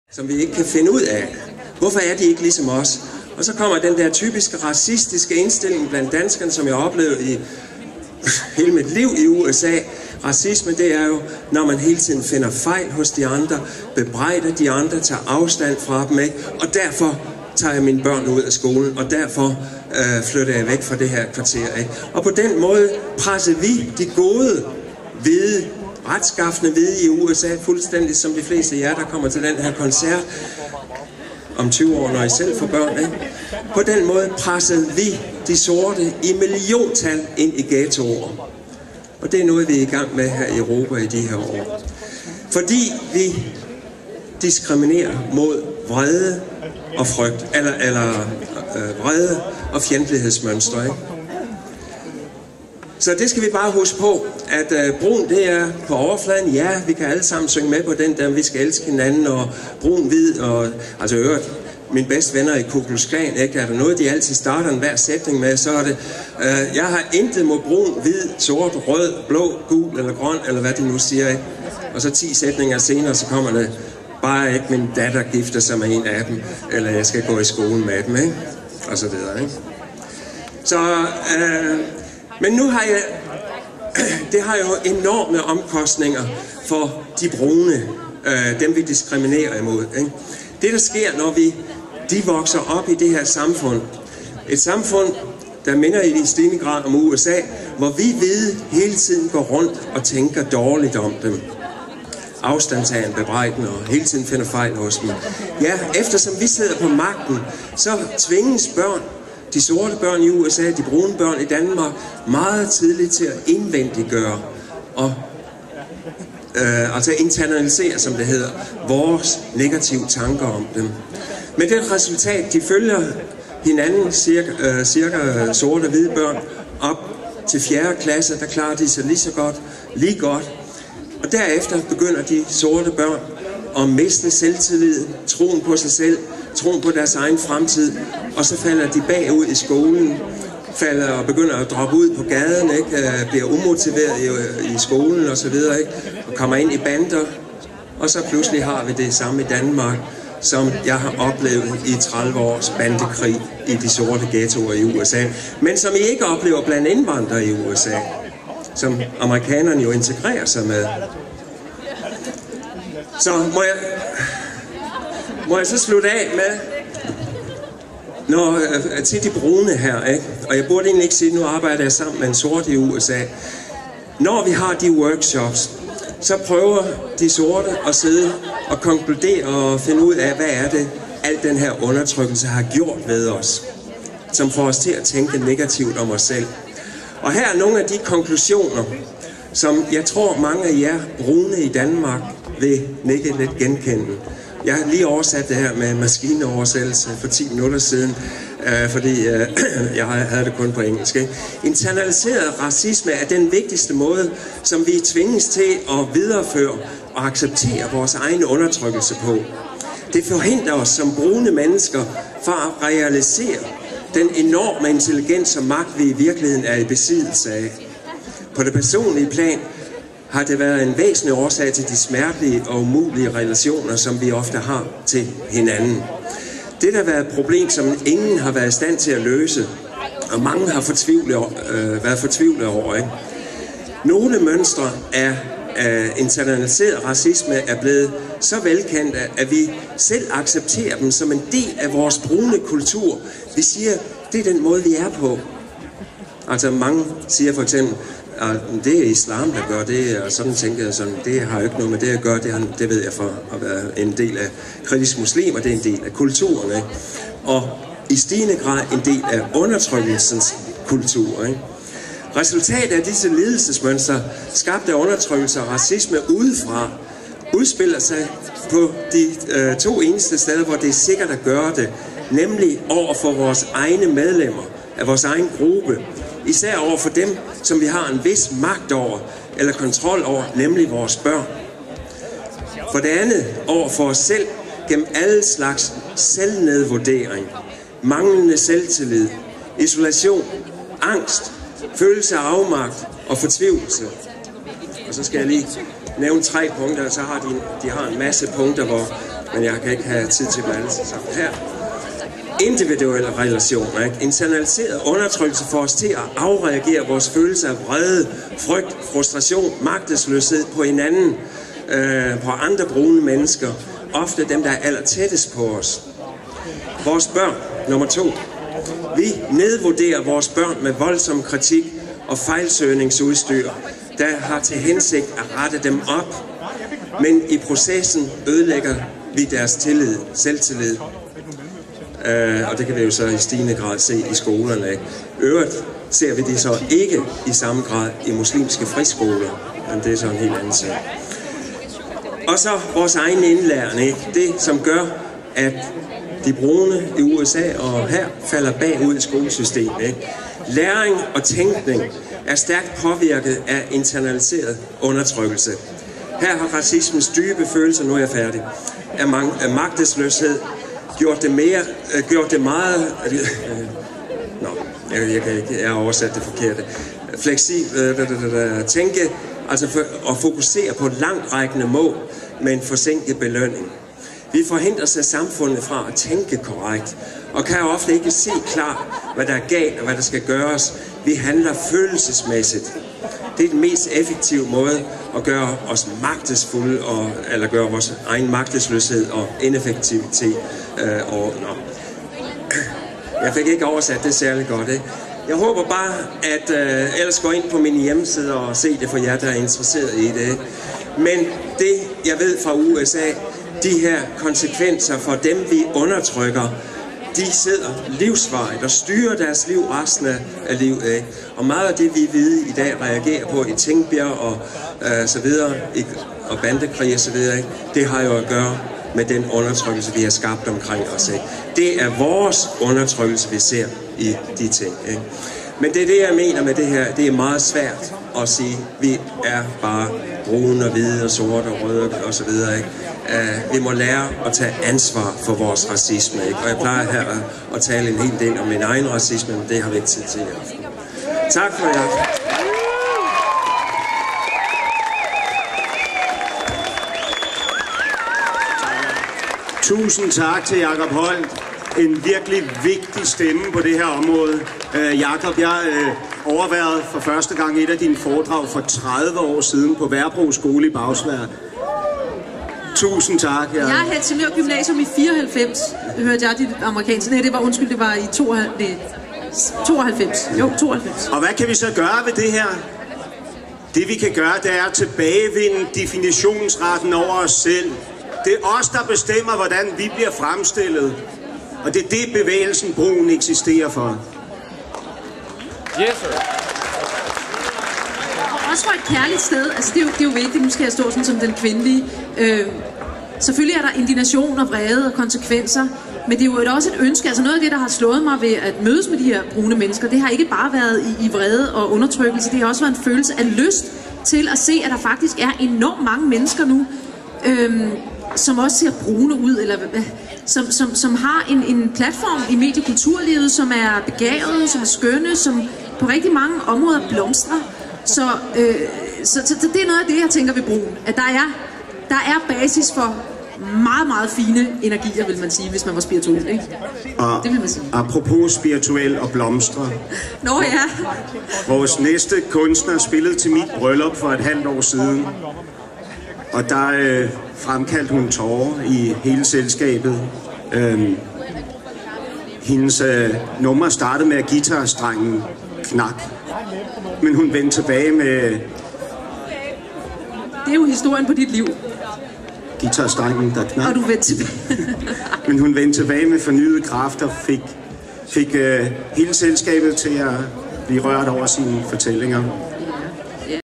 som vi ikke kan finde ud af. Hvorfor er de ikke ligesom os? Og så kommer den der typiske racistiske indstilling blandt danskerne, som jeg har oplevet i hele mit liv i USA. Racisme, det er jo, når man hele tiden finder fejl hos de andre, bebrejder de andre, tager afstand fra dem, ikke? Og derfor tager jeg mine børn ud af skolen, og derfor flytter jeg væk fra det her kvarter, ikke? Og på den måde presser vi de gode, hvide, retskaffende hvide i USA, fuldstændig som de fleste af jer, der kommer til den her koncert om 20 år, når I selv får børn, ikke? På den måde pressede vi de sorte i milliontal ind i ghettoer. Og det er noget, vi er i gang med her i Europa i de her år. Fordi vi diskriminerer mod vrede og frygt, eller vrede og fjendtlighedsmønstre, ikke? Så det skal vi bare huske på, at brun, det er på overfladen. Ja, vi kan alle sammen synge med på den der, vi skal elske hinanden, og brun, hvid, og altså øvrigt, mine bedste venner i Ku Klux Klan, ikke? Er der noget, de altid starter en hver sætning med, så er det, jeg har intet mod brun, hvid, sort, rød, blå, gul eller grøn, eller hvad de nu siger, ikke? Og så 10 sætninger senere, så kommer det, bare ikke min datter gifter sig med en af dem, eller jeg skal gå i skolen med dem, ikke? Og så videre, ikke? Så, men nu har jeg, det har jo enorme omkostninger for de brune, dem vi diskriminerer imod, ikke? Det der sker, når de vokser op i det her samfund, et samfund, der minder i stigende grad om USA, hvor vi hvide hele tiden går rundt og tænker dårligt om dem. Afstandtagen, bebrejden og hele tiden finder fejl hos dem. Ja, eftersom vi sidder på magten, så tvinges børn, de sorte børn i USA, de brune børn i Danmark, meget tidligt til at indvendiggøre og altså internalisere, som det hedder, vores negative tanker om dem. Men det resultat, de følger hinanden, cirka sorte og hvide børn, op til 4. klasse, der klarer de sig lige godt. Og derefter begynder de sorte børn at miste selvtillid, troen på sig selv, troen på deres egen fremtid, og så falder de bagud i skolen, falder og begynder at droppe ud på gaden, ikke? Bliver umotiveret i skolen og så videre, ikke? Og kommer ind i bander, og så pludselig har vi det samme i Danmark, som jeg har oplevet i 30 års bandekrig i de sorte ghettoer i USA, men som I ikke oplever blandt indvandrere i USA, som amerikanerne jo integrerer sig med. Så må jeg så slutte af med, til de brune her, ikke? Og jeg burde egentlig ikke sige, at nu arbejder jeg sammen med en sort i USA. Når vi har de workshops, så prøver de sorte at sidde og konkludere og finde ud af, hvad er det, al den her undertrykkelse har gjort ved os, som får os til at tænke negativt om os selv. Og her er nogle af de konklusioner, som jeg tror mange af jer brune i Danmark vil nikke lidt genkende. Jeg har lige oversat det her med maskineoversættelse for 10 minutter siden, fordi jeg havde det kun på engelsk. Internaliseret racisme er den vigtigste måde, som vi tvinges til at videreføre og acceptere vores egen undertrykkelse på. Det forhindrer os som brune mennesker fra at realisere den enorme intelligens og magt, vi i virkeligheden er i besiddelse af. På det personlige plan har det været en væsentlig årsag til de smertelige og umulige relationer, som vi ofte har til hinanden. Det har været et problem, som ingen har været i stand til at løse, og mange har været fortvivlet over, ikke? Nogle mønstre af internaliseret racisme er blevet så velkendte, at vi selv accepterer dem som en del af vores brune kultur. Vi siger, det er den måde, vi er på. Altså mange siger for eksempel, at det er islam, der gør det, og sådan tænker jeg sådan, det har jo ikke noget med det at gøre, det ved jeg for at være en del af kritisk muslim, og det er en del af kulturen, ikke? Og i stigende grad en del af undertrykkelsens kultur, ikke? Resultatet af disse lidelsesmønstre, skabt af undertrykkelse og racisme udefra, udspiller sig på de 2 eneste steder, hvor det er sikkert at gøre det, nemlig over for vores egne medlemmer af vores egen gruppe, især over for dem, som vi har en vis magt over eller kontrol over, nemlig vores børn. For det andet over for os selv gennem alle slags selvnedvurdering, manglende selvtillid, isolation, angst, følelse af afmagt og fortvivlelse. Og så skal jeg lige nævne 3 punkter, og så har de har en masse punkter, hvor men jeg kan ikke have tid til dem alle sammen her. Individuelle relationer, ikke? Internaliseret undertrykkelse får os til at afreagere vores følelser af vrede, frygt, frustration, magtesløshed på hinanden, på andre brune mennesker, ofte dem, der er allertættest på os. Vores børn, nummer 2. Vi nedvurderer vores børn med voldsom kritik og fejlsøgningsudstyr, der har til hensigt at rette dem op, men i processen ødelægger vi deres tillid, selvtillid. Og det kan vi jo så i stigende grad se i skolerne. Øvrigt ser vi det så ikke i samme grad i muslimske friskoler, men det er så en helt anden sag. Og så vores egen indlæring, ikke? Det som gør, at de brune i USA og her falder bagud i skolesystemet, ikke? Læring og tænkning er stærkt påvirket af internaliseret undertrykkelse. Her har racismens dybe følelser, nu er jeg færdig, af magtesløshed gjort det meget jeg har oversat det forkerte. Tænke, altså at fokusere på langtrækkende mål med en forsinket belønning. Vi forhindres af samfundet fra at tænke korrekt, og kan ofte ikke se klart, hvad der er galt og hvad der skal gøres. Vi handler følelsesmæssigt. Det er den mest effektive måde at gøre os magtesfulde, eller gøre vores egen magtesløshed og ineffektivitet ordner. Jeg fik ikke oversat det særlig godt, ikke? Jeg håber bare, at ellers gå ind på min hjemmeside og se det for jer, der er interesseret i det, ikke? Men det, jeg ved fra USA, de her konsekvenser for dem, vi undertrykker, de sidder livsvarigt og styrer deres liv resten af livet, ikke? Og meget af det, vi ved i dag reagerer på i Tingbjerg og så videre, og bandekrig og så videre, ikke? Det har jo at gøre med den undertrykkelse, vi har skabt omkring os, ikke? Det er vores undertrykkelse, vi ser i de ting, ikke? Men det er det, jeg mener med det her. Det er meget svært at sige, vi er bare brune og hvide og sorte og røde og så videre, ikke? Vi må lære at tage ansvar for vores racisme, ikke? Og jeg plejer her at tale en hel del om min egen racisme, men det har vi ikke tid til i aften. Tak for jer. Tusind tak til Jakob Holt. En virkelig vigtig stemme på det her område. Jakob, jeg overværede for første gang et af dine foredrag for 30 år siden på Værbro Skole i Bagsværd. Tusind tak. Jeg er Helsingør Gymnasium i 94, hørte jeg dit amerikanske. Nej, det var i 92. Jo, 92. Og hvad kan vi så gøre ved det her? Det vi kan gøre, det er at tilbagevinde definitionsretten over os selv. Det er os, der bestemmer, hvordan vi bliver fremstillet. Og det er det, bevægelsen Brun eksisterer for. Yes, sir. Også for et kærligt sted. Altså, det er jo vigtigt. Nu skal jeg stå sådan som den kvindelige. Selvfølgelig er der indignation og vrede og konsekvenser. Men det er jo også et ønske. Altså noget af det, der har slået mig ved at mødes med de her brune mennesker, det har ikke bare været i vrede og undertrykkelse. Det har også været en følelse af lyst til at se, at der faktisk er enormt mange mennesker nu, som også ser brune ud, eller som har en platform i mediekulturlivet, som er begavet, som er skønne, som på rigtig mange områder blomstrer. Så det er noget af det, jeg tænker ved Brun. At der er basis for meget, meget fine energier, vil man sige, hvis man var spirituel, ikke? Og det vil man sige. Apropos spirituel og blomstre. Nå ja. Vores næste kunstner spillede til mit bryllup for et halvt år siden. Og der fremkaldte hun tårer i hele selskabet. Hendes nummer startede med, at guitarstrengen knak. Men hun vendte tilbage med... Det er jo historien på dit liv. Guitarstrengen, der knak. Og du vendte tilbage. Men hun vendte tilbage med fornyede kræfter, fik hele selskabet til at blive rørt over sine fortællinger.